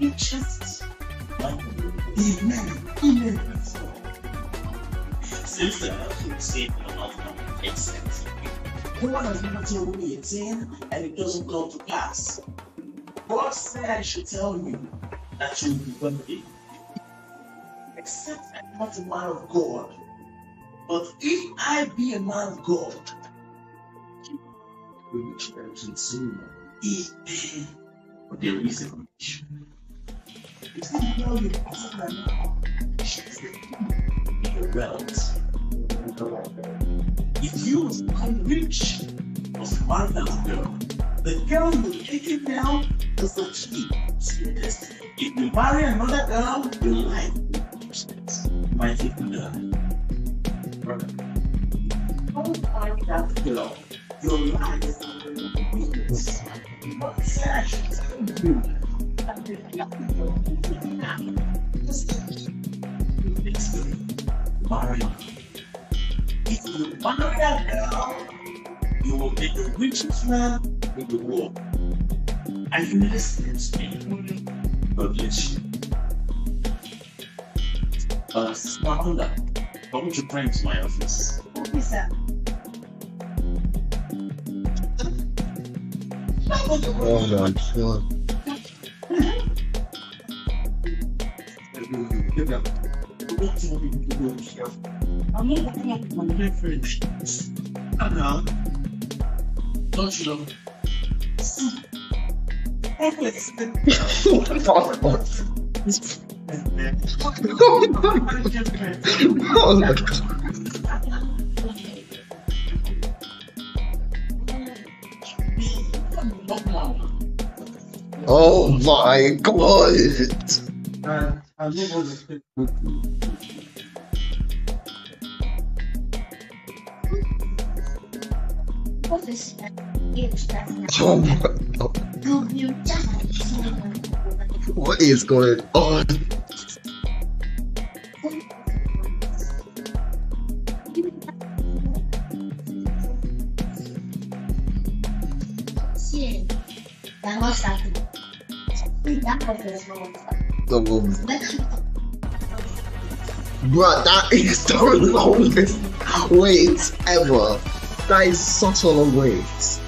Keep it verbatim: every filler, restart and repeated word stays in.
just Amen. Amen. Since the earthly statement of God makes sense, God has never told me a thing and it doesn't come to pass. God said I should tell you that you will be wealthy. Except I'm not a man of God. But if I be a man of God, we will reach soon. Amen. But there is a condition. You see, you know, you ask her now, she's the wealth. If you become rich, was marry that girl, the girl you take it down is the key to your destiny. If you marry another girl, your life you might take the girl. Brother, don't marry that girl. Your life is weakness. But say I should tell you that the marry. If you marry that girl, you will be the richest man in the world. Are you listening to me? God bless you. Uh, Smahunda, why don't you bring to my office? Okay, sir. Hold on, sure. I'm not looking at my different. I'm not. Don't you know? Oh my god! Uh, I live on the Oh my god. What is going on? The woman. Bruh, that is the longest wait ever. That is such a long wait.